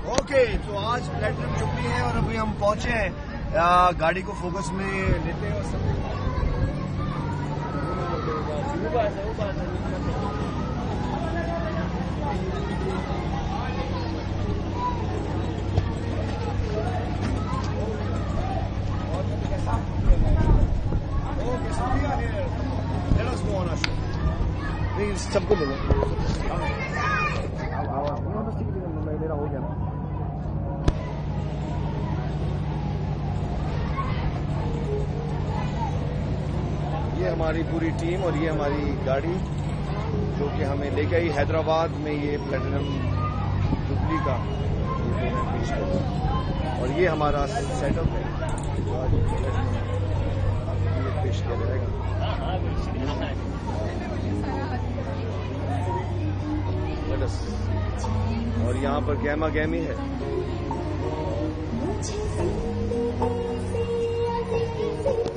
Okay, तो आज platinum jubilee है और अभी हम पहुंचे हैं गाड़ी को फोकस में लेते हैं और सब सबको ले लो। मेरा हो गया। ये हमारी पूरी टीम और ये हमारी गाड़ी जो कि हमें लेके आई हैदराबाद में, ये प्लेटिनम जुबली का ये पेश कर और ये हमारा सेटअप है जो आज ये पेश किया जाएगा। और यहाँ पर गैमा गैमी है।